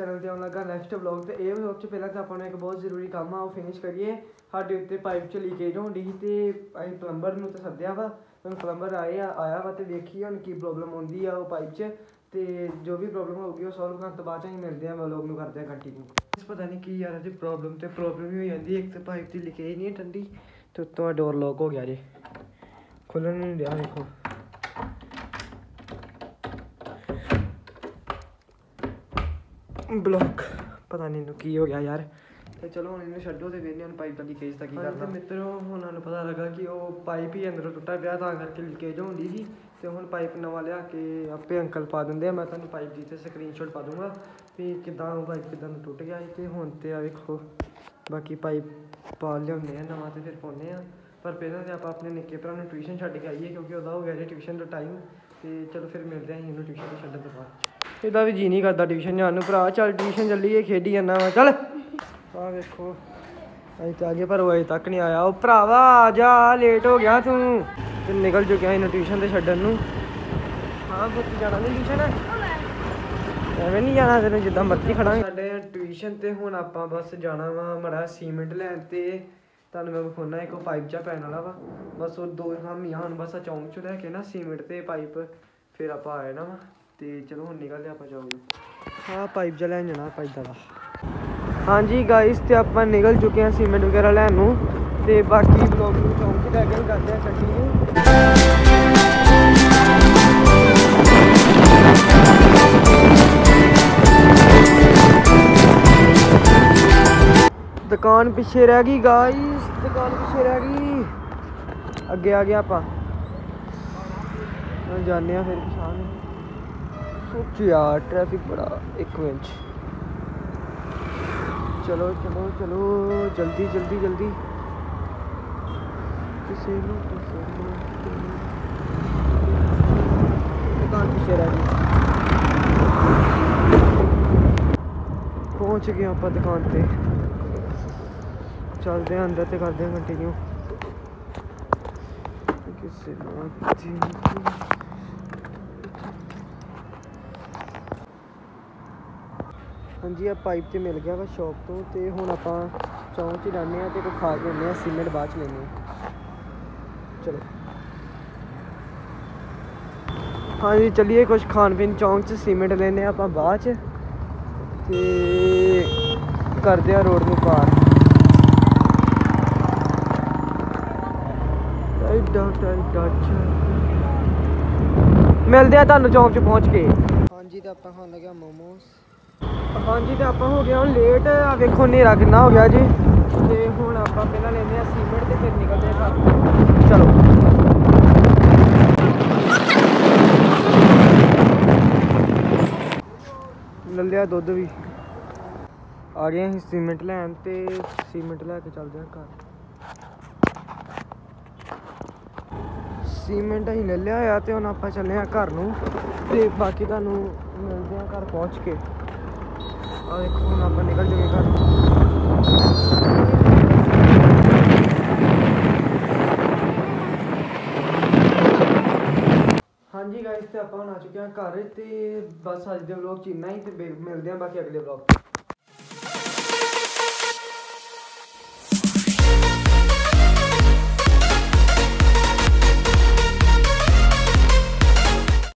Channel पर आने लगा नैक्सट व्लॉग। तो ये व्लॉग पहले तो अपना एक बहुत जरूरी काम आ वो फिनिश करिए। साढ़े उत्ते पाइप च लीकेज होती सी तो अं प्लंबर में तो सद्या वा हम प्लंबर आया वा तो देखिए हम की प्रॉब्लम आती है वो पाइप च तो जो भी प्रॉब्लम होगी वो सॉल्व करने तो बाद अं मिलते हैं व्लॉग में करते हैं कंटिन्यू। पता नहीं कि यार प्रॉब्लम ही हो जाती एक तो पाइप की लीकेज नहीं है ठंडी तो उत्तों डोर लॉक हो गया जी खुलन नहीं दिया देखो। ब्लॉक पता नहीं की हो गया यार। तो चलो हम इन्हें छो तो वेने पाइप का लीकेज का करना। मित्रों हूँ पता लगा कि वो पाइप ही अंदरों टुटा पाया तो करके लीकेज होती थी तो हम पाइप नवा लिया के आपे अंकल पा देंगे। मैं तुम्हें पाइप की तो स्क्रीनशॉट पा दूँगा भी किदा पाइप किदा टुट गया तो हूँ तो देखो बाकी पाइप पा लिया नवा तो फिर पाने पर पहले तो आप अपने निक्के भरा ट्यूशन छड्ड के आइए क्योंकि वह हो गया जी ट्यूशन का टाइम। तो चलो फिर मिलते हैं इन्होंने ट्यूशन तो छड्डन तो बाद इदा भी जी नहीं करता ट्यूशन जाने भरा चल ट्यूशन चलिए खेडी जाना वा चल आ देखो अभी तो आगे पर वो अजे तक नहीं आया। वो भरावा आ जा लेट हो गया तू तो निकल चुके हैं ट्यूशन से छड्डन। हाँ पुत्त जाना नहीं ट्यूशन एवं नहीं जाना तेन जिदा मर्जी खड़ा साढ़े ट्यूशन तो हूँ आप बस जाना वा माड़ा सीमेंट लैन तो तुम मैं विखाना एक पाइप जा पैन वाला वा बस वो दो खामियां हम बस चौंक चो लैके ना सीमेंट तो पाइप फिर आप आ जाना वा तो चलो हम निकलते आप चौंक। हाँ पाइप जा लैन जाना पाइप का। हाँ जी गाइस तो आप निकल चुके हैं सीमेंट वगैरह लैन तो बाकी ब्लॉग में चौंक लैके करते हैं कंटिन्यू। दुकान पिछे रह गई गाइस दुकान पिछे रह गई अगे आ गया आप जाने फिर पिछाने यार ट्रैफिक बड़ा एक मिनट। चलो चलो चलो जल्दी जल्दी जल्दी दुकान पिछे रह गई पहुँच गए आप दुकान पे चलते हैं अंदर तो करते हैं कंटिन्यू। हाँ जी आप पाइप तो मिल गया वा शॉप तो हूँ आप चौंक जाने तो कोई खा के आने सीमेंट बाद लेने। चलो हाँ जी चलिए कुछ खान पीन चौंक सीमेंट लेने आप बाद करते हैं रोड में पार। मिलते हैं तुम चौंक च पहुँच के। हाँ जी तो आप खान लगे मोमोस। हाँ जी तो आप हो गया हम लेट वेखो नेरा कितना हो गया जी तो हूँ आप पहला लेने सीमेंट तो फिर निकलते हैं घर। चलो ले लिया दुध भी आ गए हैं सीमेंट लैन तो सीमेंट लैके चलते हैं घर। सीमेंट अं ले लिया तो हम आप चले घर नूं ते बाकी तुहानूं मिलते हैं घर पहुँच के। देखो हम आप निकल चुके घर। हाँ जी गाइस तो आप आ चुके हैं घर तो बस अज के व्लॉग च इन्ना ही तो मिलते हैं बाकी अगले व्लॉग।